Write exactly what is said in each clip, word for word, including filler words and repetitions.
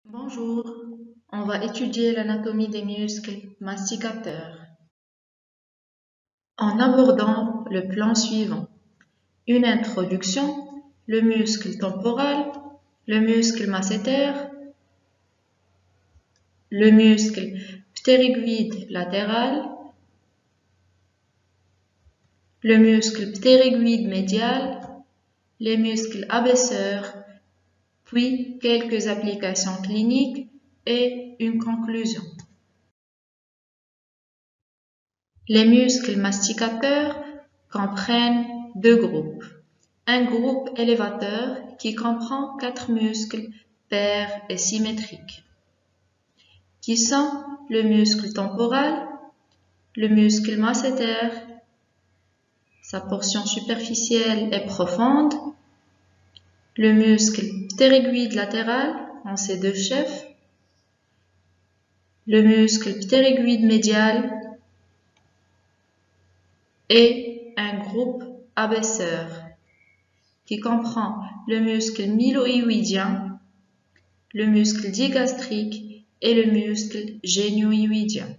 Bonjour, on va étudier l'anatomie des muscles masticateurs en abordant le plan suivant. Une introduction, le muscle temporal, le muscle masséter, le muscle ptérygoïde latéral, le muscle ptérygoïde médial, les muscles abaisseurs, puis quelques applications cliniques et une conclusion. Les muscles masticateurs comprennent deux groupes. Un groupe élévateur qui comprend quatre muscles pairs et symétriques, qui sont le muscle temporal, le muscle masséter, sa portion superficielle et profonde, le muscle ptérygoïde latéral en ses deux chefs, le muscle ptérygoïde médial et un groupe abaisseur qui comprend le muscle mylohyoïdien, le muscle digastrique et le muscle génioïdien.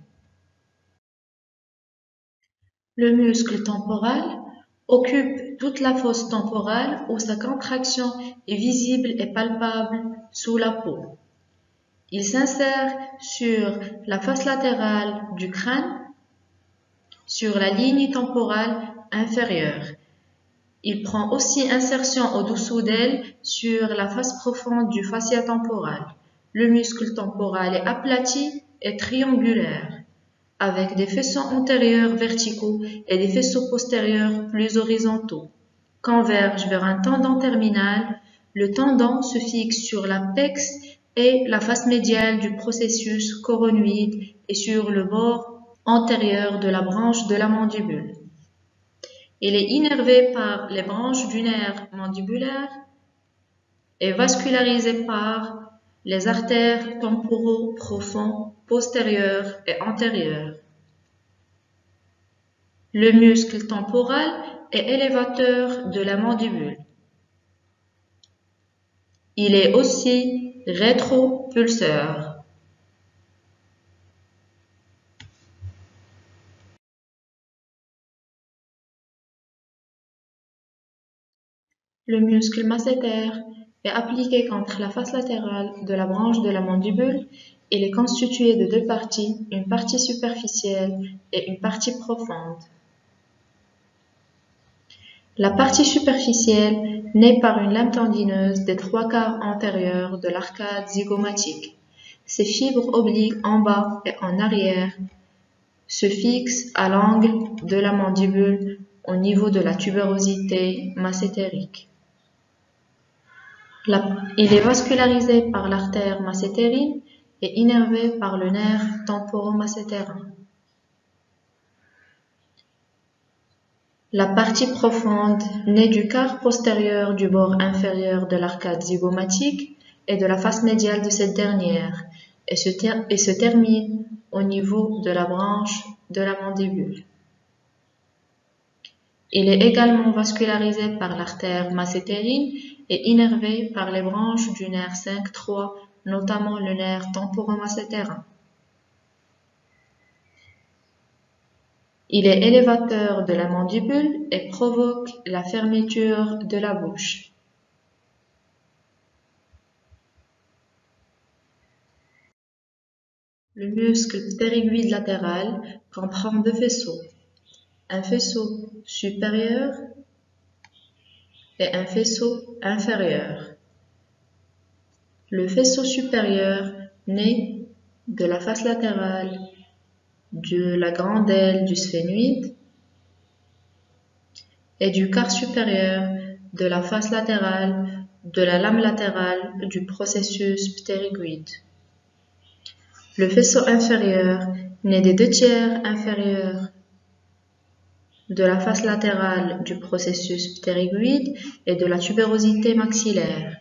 Le muscle temporal occupe toute la fosse temporale où sa contraction est visible et palpable sous la peau. Il s'insère sur la face latérale du crâne, sur la ligne temporale inférieure. Il prend aussi insertion au-dessous d'elle sur la face profonde du fascia temporal. Le muscle temporal est aplati et triangulaire, avec des faisceaux antérieurs verticaux et des faisceaux postérieurs plus horizontaux. Converge vers un tendon terminal. Le tendon se fixe sur l'apex et la face médiale du processus coronoïde et sur le bord antérieur de la branche de la mandibule. Il est innervé par les branches du nerf mandibulaire et vascularisé par les artères temporaux profonds, postérieurs et antérieurs. Le muscle temporal est élévateur de la mandibule. Il est aussi rétropulseur. Le muscle masséter est appliqué contre la face latérale de la branche de la mandibule. Il est constitué de deux parties, une partie superficielle et une partie profonde. La partie superficielle naît par une lame tendineuse des trois quarts antérieurs de l'arcade zygomatique. Ses fibres obliques en bas et en arrière se fixent à l'angle de la mandibule au niveau de la tuberosité massétérique. La, il est vascularisé par l'artère massétérine et innervé par le nerf temporomassétérin. La partie profonde naît du quart postérieur du bord inférieur de l'arcade zygomatique et de la face médiale de cette dernière et se, ter et se termine au niveau de la branche de la mandibule. Il est également vascularisé par l'artère massétérine et innervé par les branches du nerf cinq trois, notamment le nerf temporomassétérin. Il est élévateur de la mandibule et provoque la fermeture de la bouche. Le muscle ptérygoïde latéral comprend deux faisceaux, un faisceau supérieur et un faisceau inférieur. Le faisceau supérieur naît de la face latérale de la grande aile du sphénoïde et du quart supérieur de la face latérale de la lame latérale du processus ptérygoïde. Le faisceau inférieur naît des deux tiers inférieurs de la face latérale du processus ptérygoïde et de la tubérosité maxillaire.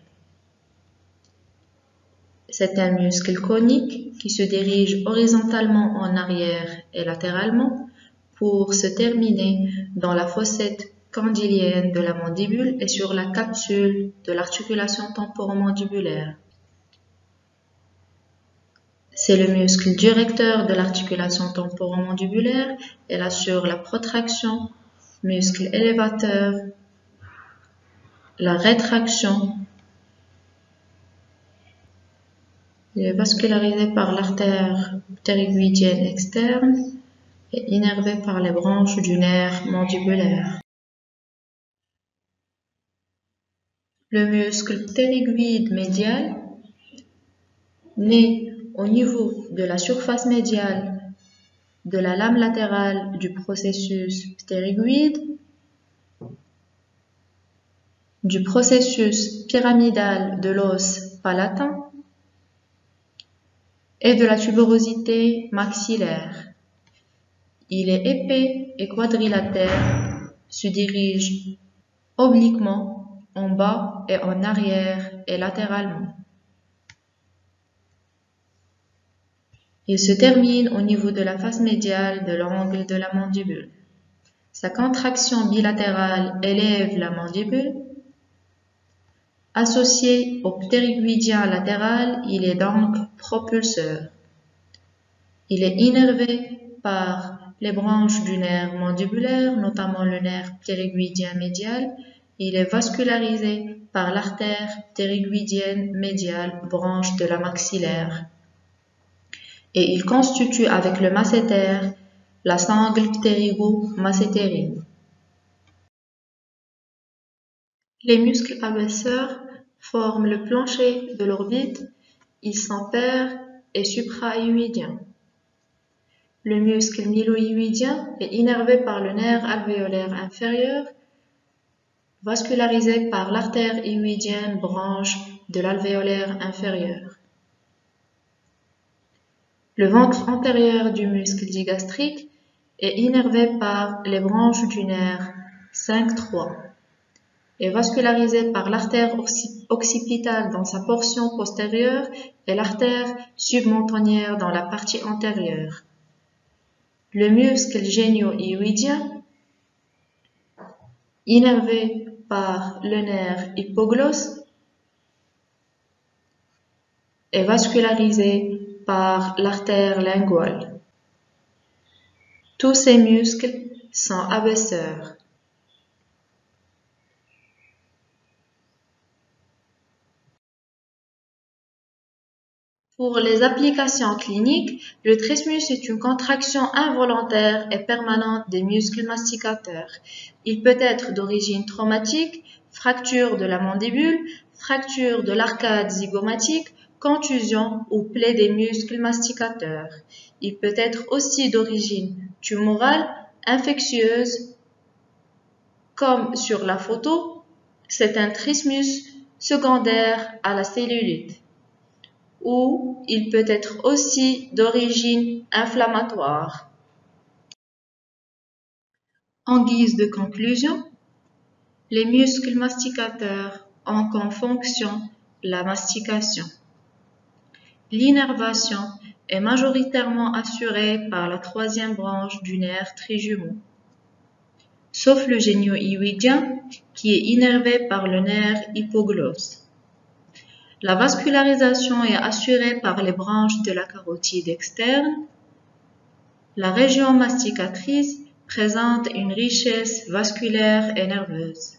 C'est un muscle conique qui se dirige horizontalement en arrière et latéralement pour se terminer dans la fossette condylienne de la mandibule et sur la capsule de l'articulation temporomandibulaire. C'est le muscle directeur de l'articulation temporomandibulaire. Elle assure la protraction, muscle élévateur, la rétraction. Il est vascularisé par l'artère ptérygoïdienne externe et innervé par les branches du nerf mandibulaire. Le muscle ptérygoïde médial naît au niveau de la surface médiale de la lame latérale du processus ptérygoïde, du processus pyramidal de l'os palatin et de la tuberosité maxillaire. Il est épais et quadrilatère, se dirige obliquement en bas et en arrière et latéralement. Il se termine au niveau de la face médiale de l'angle de la mandibule. Sa contraction bilatérale élève la mandibule. Associé au ptérygoïdien latéral, il est donc propulseur. Il est innervé par les branches du nerf mandibulaire, notamment le nerf ptérygoïdien médial. Il est vascularisé par l'artère ptérygoïdienne médiale, branche de la maxillaire. Et il constitue avec le masséter la sangle ptérygo-massétérine. Les muscles abaisseurs forment le plancher de l'orbite. Ils sont paires et suprahyoïdiens. Le muscle mylohyoïdien est innervé par le nerf alvéolaire inférieur, vascularisé par l'artère hyoïdienne, branche de l'alvéolaire inférieur. Le ventre antérieur du muscle digastrique est innervé par les branches du nerf cinq trois et vascularisé par l'artère occipitale dans sa portion postérieure et l'artère submentonnière dans la partie antérieure. Le muscle génio-hyoïdien, innervé par le nerf hypoglosse, est vascularisé par l'artère linguale. Tous ces muscles sont abaisseurs. Pour les applications cliniques, le trismus est une contraction involontaire et permanente des muscles masticateurs. Il peut être d'origine traumatique, fracture de la mandibule, fracture de l'arcade zygomatique, contusion ou plaie des muscles masticateurs. Il peut être aussi d'origine tumorale, infectieuse, comme sur la photo, c'est un trismus secondaire à la cellulite. Ou il peut être aussi d'origine inflammatoire. En guise de conclusion, les muscles masticateurs ont comme fonction la mastication. L'innervation est majoritairement assurée par la troisième branche du nerf trijumeau, sauf le génio-hyoïdien qui est innervé par le nerf hypoglosse. La vascularisation est assurée par les branches de la carotide externe. La région masticatrice présente une richesse vasculaire et nerveuse.